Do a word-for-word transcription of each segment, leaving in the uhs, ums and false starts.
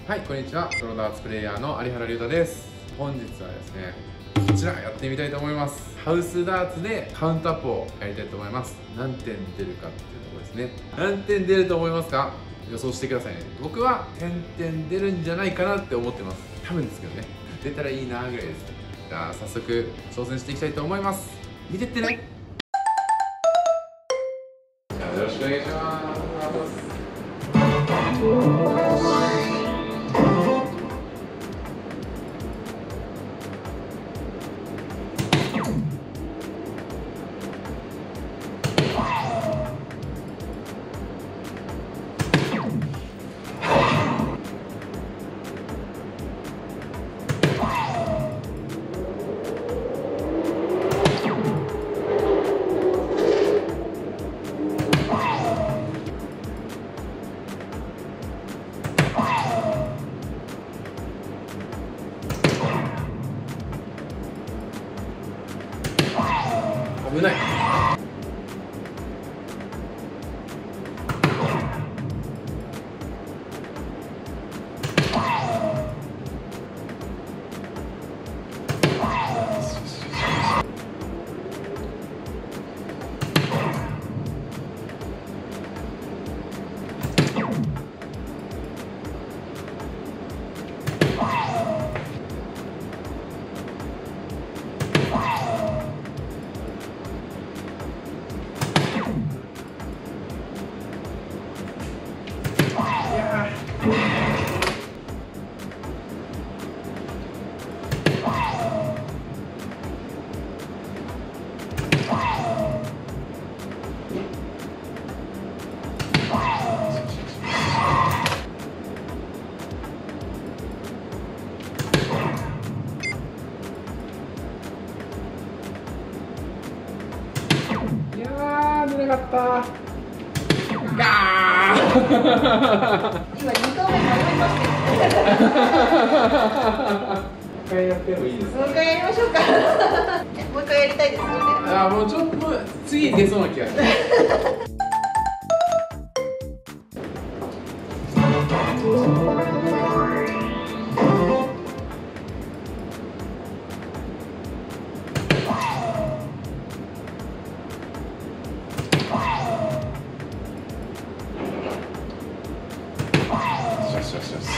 はい、こんにちは。プロダーツプレイヤーの有原龍太です。本日はですね、こちらやってみたいと思います。ハウスダーツでカウントアップをやりたいと思います。何点出るかっていうところですね。何点出ると思いますか？予想してくださいね。僕はじゅってん出るんじゃないかなって思ってます。多分ですけどね。出たらいいなぐらいです。じゃあ早速挑戦していきたいと思います。見てってね。じゃあよろしくお願いします。危ない。出なかった。ガー今に投目迷いましたよ。 もう一回やってもいいですか？ もう一回やりましょうか。もう一回やりたいですよね。 あ、もうちょっと次出そうな気がします。よしよしよし。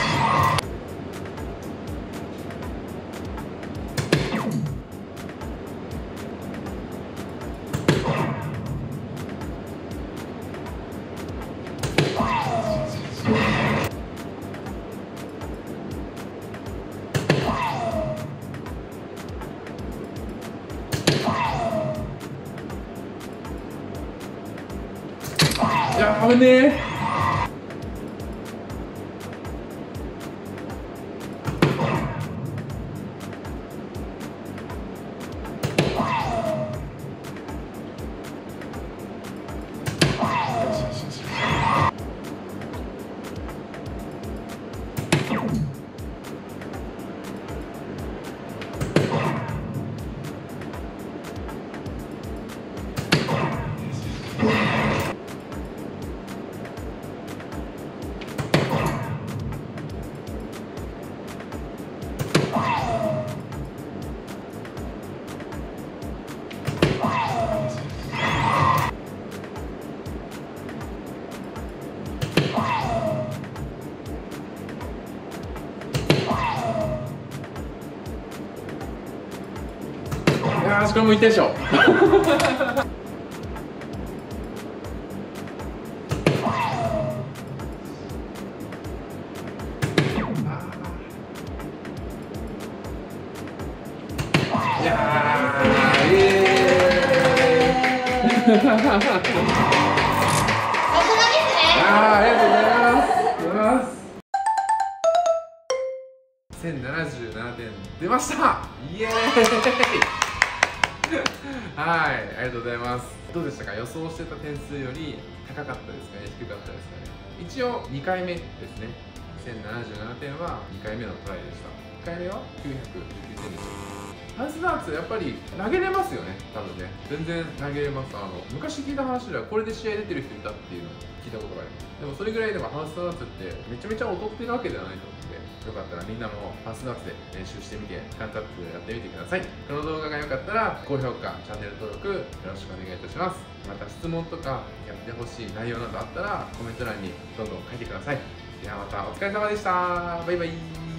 いや、危ねえ。よし、これもいったでしょ。いやー、イエーイ。さすがですね。あー、ありがとうございます。ございます。せんななじゅうななてん出ました。イエーイ。はい、ありがとうございます。どうでしたか？予想してた点数より高かったですかね、低かったですかね。一応にかいめですね。せんななじゅうななてんはにかいめのトライでした。いっかいめはきゅうひゃくじゅうきゅうてんでした。ハウスダーツやっぱり投げれますよね、多分ね。全然投げれます。あの昔聞いた話ではこれで試合出てる人いたっていうのを聞いたことがあります。でもそれぐらいでもハウスダーツってめちゃめちゃ劣ってるわけではないと思って、 よかったらみんなもハウスダーツで練習してみてカウントアップやってみてください。この動画が良かったら高評価、チャンネル登録よろしくお願いいたします。また質問とかやってほしい内容などあったらコメント欄にどんどん書いてください。ではまたお疲れ様でした。バイバイ。